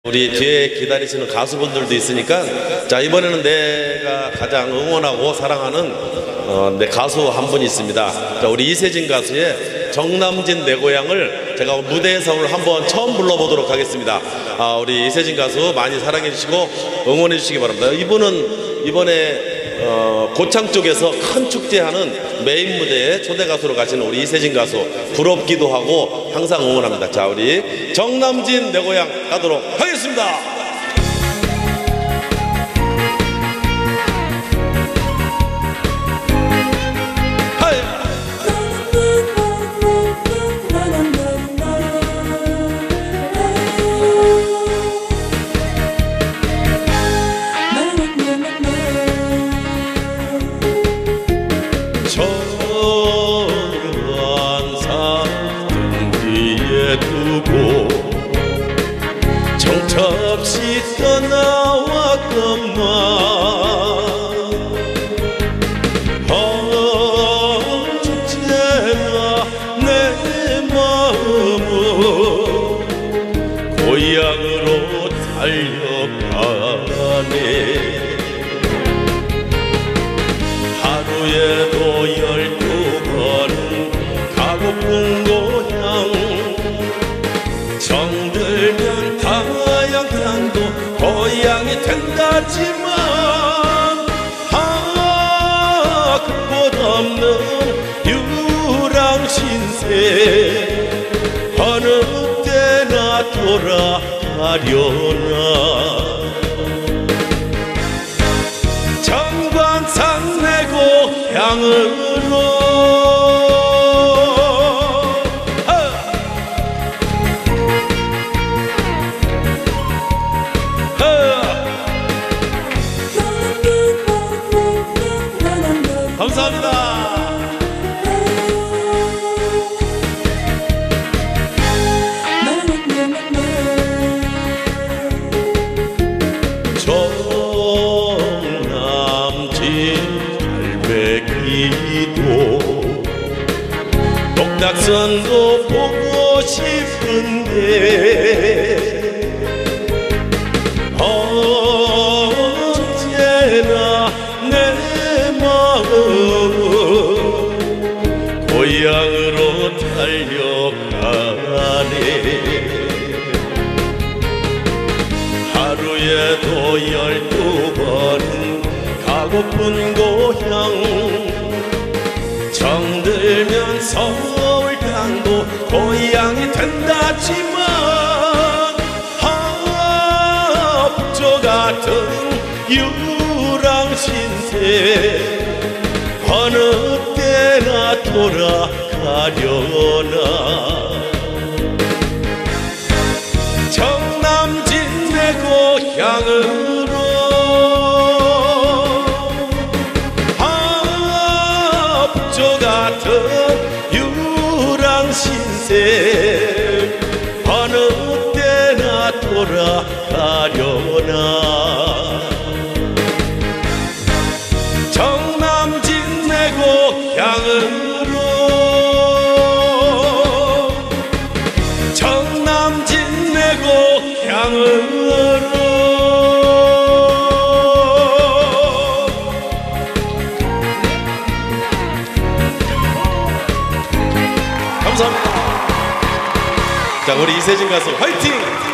우리 뒤에 기다리시는 가수분들도 있으니까, 자, 이번에는 내가 가장 응원하고 사랑하는 내 가수 한 분이 있습니다. 자, 우리 이세진 가수의 정남진 내 고향을 제가 무대에서 오늘 한번 처음 불러보도록 하겠습니다. 우리 이세진 가수 많이 사랑해 주시고 응원해 주시기 바랍니다. 이분은 이번에 고창 쪽에서 큰 축제하는 메인 무대에 초대 가수로 가시는 우리 이세진 가수, 부럽기도 하고 항상 응원합니다. 자, 우리 정남진 내 고향 가도록 하겠습니다. 정관산 뒤에 두고 정처 없이 떠나왔건만 언제나 내 마음은 고향으로 달려가네. 하루에도 12번 가고픈 고향, 정들면 다양산도 고향이 된다지만 끝없는 유랑신세 어느 때나 돌아가려나. 정관산 내 고향으로 감사합니다. 정남진 갈매기도 독락선도 보고 싶은데 언제나 내 마음은 고향으로 달려가네. 하루에도 12번은 가고픈 고향, 정들면 서울 강도 고향이 된다지만 북조 같은 유랑신세 어느 때나 돌아가려나. 정남진 내 고향으로 북조 같은 유랑신세 어느 때나 돌아가려나. 정남진 내 고향으로, 정남진 내 고향으로. 감사합니다. 자, 우리 이세진 가수 화이팅!